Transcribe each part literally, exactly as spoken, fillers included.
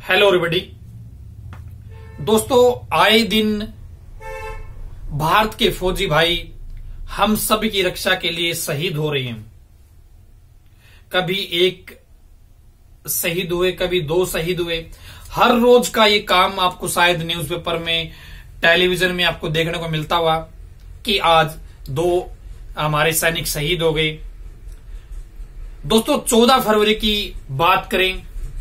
Hello everybody. दोस्तों, आए दिन भारत के फौजी भाई हम सब की रक्षा के लिए शहीद हो रहे हैं। कभी एक शहीद हुए, कभी दो शहीद हुए। हर रोज का ये काम आपको शायद न्यूज़पेपर में, टेलीविजन में आपको देखने को मिलता हुआ कि आज दो हमारे सैनिक शहीद हो गए। दोस्तों, चौदह फरवरी की बात करें,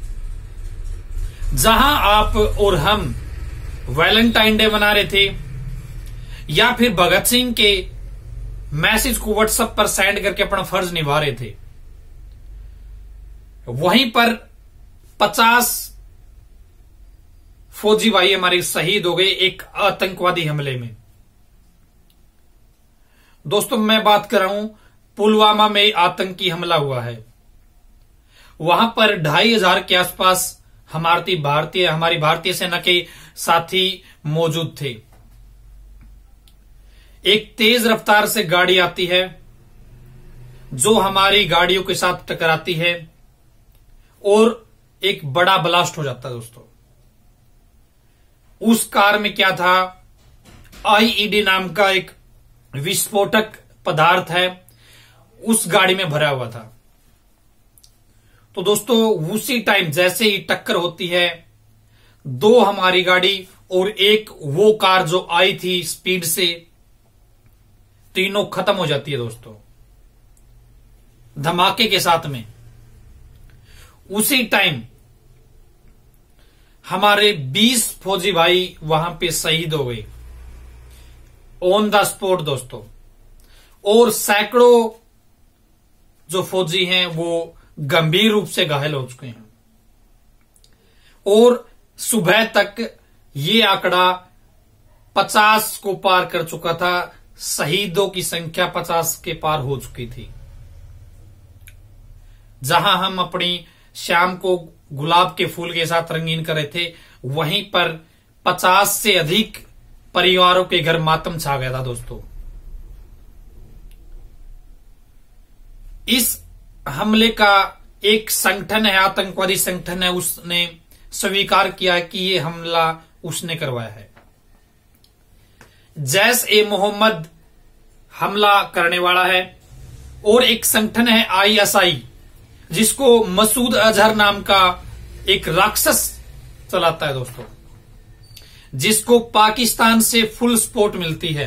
जहां आप और हम वैलेंटाइन डे मना रहे थे या फिर भगत सिंह के मैसेज को व्हाट्सएप पर सेंड करके अपना फर्ज निभा रहे थे, वहीं पर पचास फौजी भाई हमारे शहीद हो गए एक आतंकवादी हमले में। दोस्तों, मैं बात कर रहा हूं पुलवामा में आतंकी हमला हुआ है। वहां पर ढाई हजार के आसपास हमारी भारतीय हमारी भारतीय सेना के साथी मौजूद थे। एक तेज रफ्तार से गाड़ी आती है जो हमारी गाड़ियों के साथ टकराती है और एक बड़ा ब्लास्ट हो जाता है। दोस्तों, उस कार में क्या था? आईईडी नाम का एक विस्फोटक पदार्थ है, उस गाड़ी में भरा हुआ था। तो दोस्तों, उसी टाइम जैसे ही टक्कर होती है, दो हमारी गाड़ी और एक वो कार जो आई थी स्पीड से, तीनों खत्म हो जाती है। दोस्तों, धमाके के साथ में उसी टाइम हमारे बीस फौजी भाई वहां पे शहीद हो गए ऑन द स्पॉट। दोस्तों, और सैकड़ों जो फौजी हैं वो गंभीर रूप से घायल हो चुके हैं। और सुबह तक ये आंकड़ा पचास को पार कर चुका था। शहीदों की संख्या पचास के पार हो चुकी थी। जहां हम अपनी शाम को गुलाब के फूल के साथ रंगीन कर रहे थे, वहीं पर पचास से अधिक परिवारों के घर मातम छा गया था। दोस्तों, इस हमले का एक संगठन है, आतंकवादी संगठन है, उसने स्वीकार किया कि ये हमला उसने करवाया है। जैश ए मोहम्मद हमला करने वाला है और एक संगठन है आईएसआई, जिसको मसूद अजहर नाम का एक राक्षस चलाता है। दोस्तों, जिसको पाकिस्तान से फुल सपोर्ट मिलती है।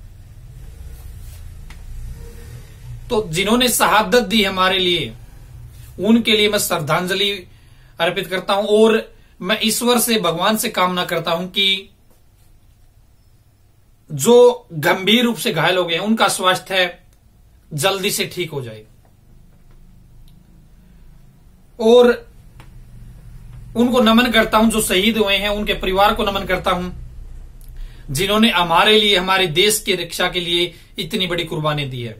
तो जिन्होंने शहादत दी हमारे लिए, उनके लिए मैं श्रद्धांजलि अर्पित करता हूं और मैं ईश्वर से, भगवान से कामना करता हूं कि जो गंभीर रूप से घायल हो गए हैं उनका स्वास्थ्य जल्दी से ठीक हो जाए और उनको नमन करता हूं। जो शहीद हुए हैं उनके परिवार को नमन करता हूं, जिन्होंने हमारे लिए, हमारे देश की रक्षा के लिए इतनी बड़ी कुर्बानी दी है।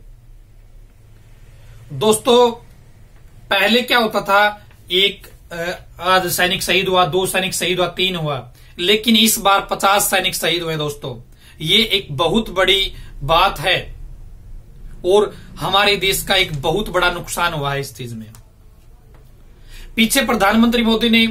दोस्तों, पहले क्या होता था, एक आज सैनिक शहीद हुआ, दो सैनिक शहीद हुआ, तीन हुआ, लेकिन इस बार पचास सैनिक शहीद हुए। दोस्तों, ये एक बहुत बड़ी बात है और हमारे देश का एक बहुत बड़ा नुकसान हुआ है इस चीज में। पीछे प्रधानमंत्री मोदी ने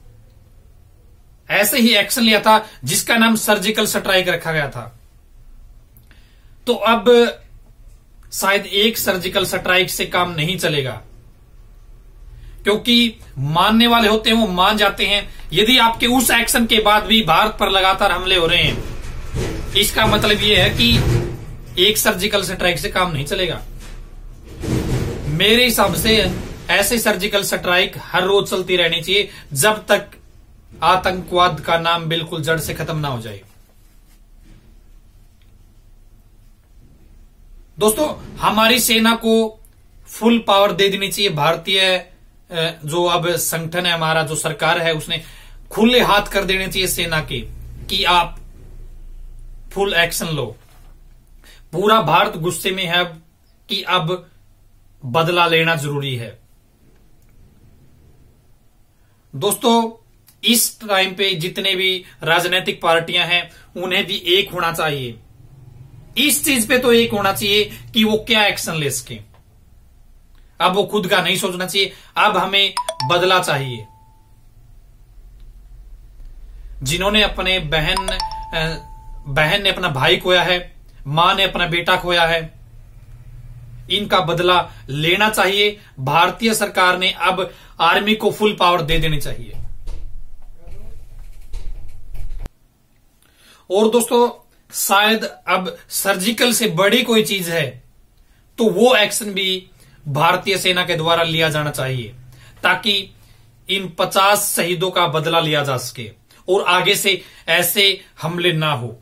ऐसे ही एक्शन लिया था जिसका नाम सर्जिकल स्ट्राइक रखा गया था। तो अब शायद एक सर्जिकल स्ट्राइक से काम नहीं चलेगा, क्योंकि मानने वाले होते हैं वो मान जाते हैं। यदि आपके उस एक्शन के बाद भी भारत पर लगातार हमले हो रहे हैं, इसका मतलब ये है कि एक सर्जिकल स्ट्राइक से काम नहीं चलेगा। मेरे हिसाब से ऐसे सर्जिकल स्ट्राइक हर रोज चलती रहनी चाहिए जब तक आतंकवाद का नाम बिल्कुल जड़ से खत्म ना हो जाए। दोस्तों, हमारी सेना को फुल पावर दे देनी चाहिए। भारतीय जो अब संगठन है हमारा, जो सरकार है, उसने खुले हाथ कर देने चाहिए सेना के कि आप फुल एक्शन लो। पूरा भारत गुस्से में है कि अब बदला लेना जरूरी है। दोस्तों, इस टाइम पे जितने भी राजनीतिक पार्टियां हैं उन्हें भी एक होना चाहिए। इस चीज पे तो एक होना चाहिए कि वो क्या एक्शन ले सके। अब वो खुद का नहीं सोचना चाहिए, अब हमें बदला चाहिए। जिन्होंने अपने बहन बहन ने अपना भाई खोया है, मां ने अपना बेटा खोया है, इनका बदला लेना चाहिए। भारतीय सरकार ने अब आर्मी को फुल पावर दे देनी चाहिए। और दोस्तों, शायद अब सर्जिकल से बड़ी कोई चीज है तो वो एक्शन भी भारतीय सेना के द्वारा लिया जाना चाहिए, ताकि इन पचास शहीदों का बदला लिया जा सके और आगे से ऐसे हमले ना हो।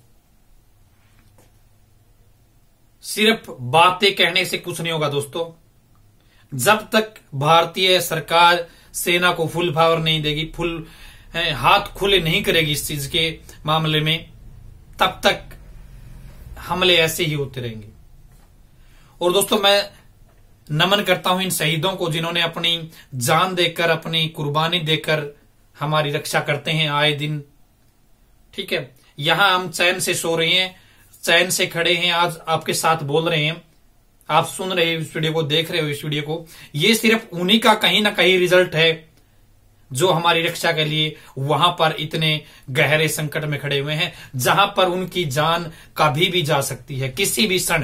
सिर्फ बातें कहने से कुछ नहीं होगा दोस्तों। जब तक भारतीय सरकार सेना को फुल पावर नहीं देगी, फुल हाथ खुले नहीं करेगी इस चीज के मामले में, तब तक हमले ऐसे ही होते रहेंगे। और दोस्तों, मैं नमन करता हूं इन शहीदों को जिन्होंने अपनी जान देकर, अपनी कुर्बानी देकर हमारी रक्षा करते हैं आए दिन। ठीक है, यहां हम चैन से सो रहे हैं, चैन से खड़े हैं, आज आपके साथ बोल रहे हैं, आप सुन रहे हो इस वीडियो को, देख रहे हो इस वीडियो को। ये सिर्फ उन्हीं का कहीं ना कहीं रिजल्ट है जो हमारी रक्षा के लिए वहां पर इतने गहरे संकट में खड़े हुए हैं, जहां पर उनकी जान कभी भी जा सकती है, किसी भी क्षण।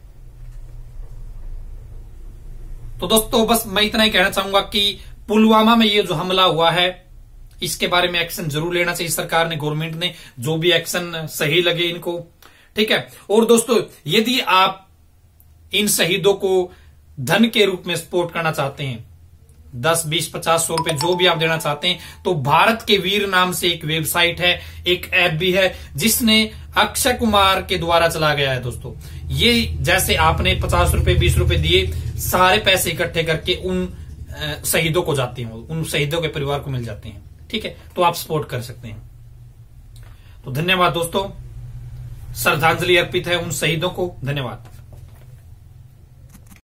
तो दोस्तों, बस मैं इतना ही कहना चाहूंगा कि पुलवामा में ये जो हमला हुआ है, इसके बारे में एक्शन जरूर लेना चाहिए सरकार ने, गवर्नमेंट ने, जो भी एक्शन सही लगे इनको। ठीक है। और दोस्तों, यदि आप इन शहीदों को धन के रूप में सपोर्ट करना चाहते हैं, दस बीस पचास सौ रुपए जो भी आप देना चाहते हैं, तो भारत के वीर नाम से एक वेबसाइट है, एक ऐप भी है, जिसने अक्षय कुमार के द्वारा चला गया है दोस्तों। ये जैसे आपने पचास रुपए बीस रुपए दिए, सारे पैसे इकट्ठे करके उन शहीदों को जाते हैं, उन शहीदों के परिवार को मिल जाते हैं। ठीक है, तो आप सपोर्ट कर सकते हैं। तो धन्यवाद दोस्तों, श्रद्धांजलि अर्पित है उन शहीदों को। धन्यवाद।